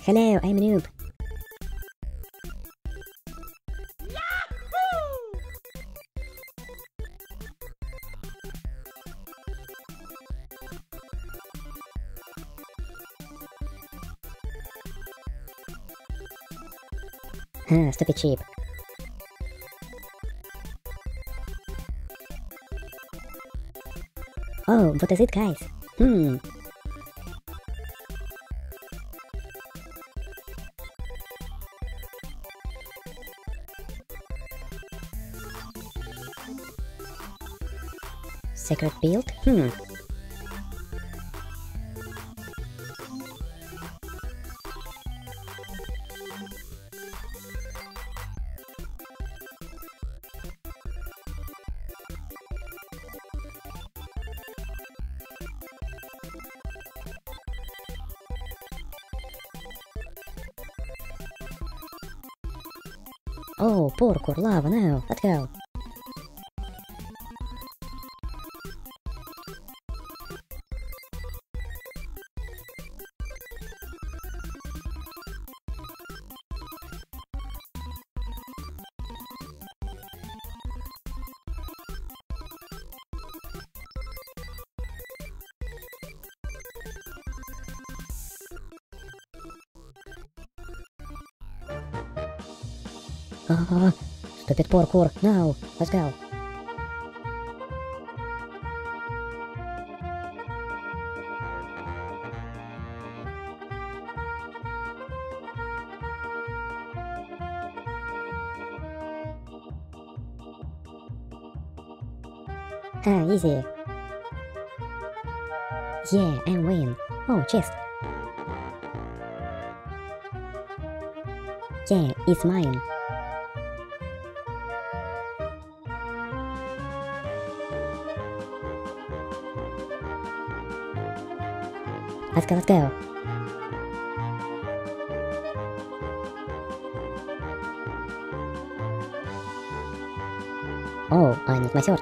Hello, I'm a noob. Stupid sheep. Oh, what is it, guys? Secret build? Oh, parkour, lava, no, let's go. Stupid parkour, no, let's go. Easy. Yeah, I'm win. Oh, chest. Yeah, it's mine. Let's go, let's go. Oh, I need my sword.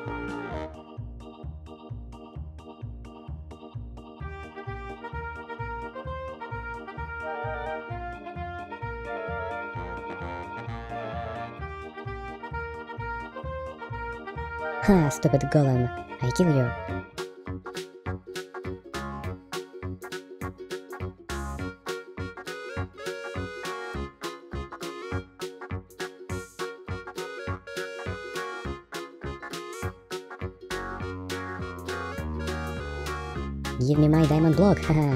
Stupid golem. I kill you. Give me my diamond block, haha.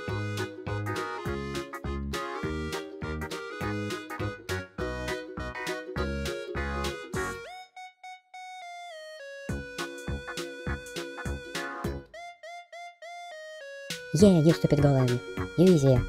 Yeah, you stupid golem. You easy.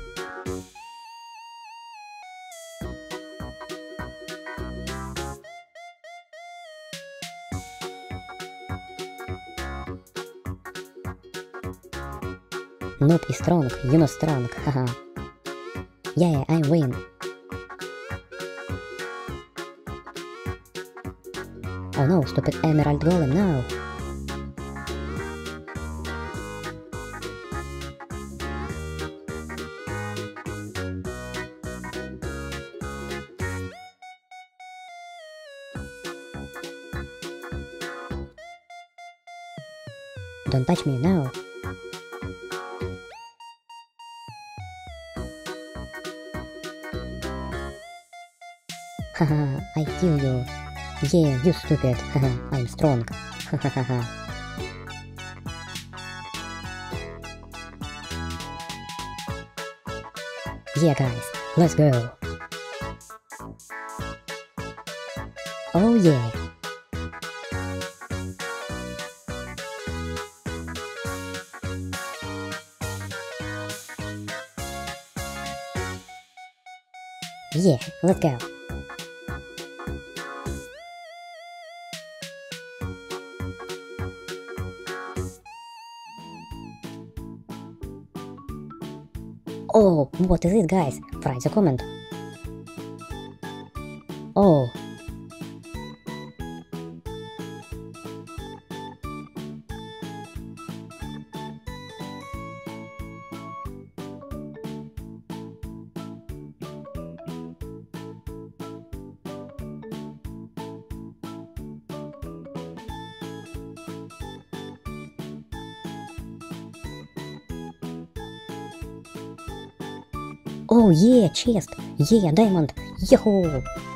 Noob is strong, you not strong, haha. Yeah, I win. Oh no, stupid emerald golem, no. Don't touch me, no. Haha, I kill you. Yeah, you stupid. Haha, I'm strong. Hahaha. Yeah, guys, let's go. Oh yeah. Yeah, let's go. Oh, what is it, guys? Write the comment. Oh. Oh yeah, chest. Yeah, diamond. Йоху.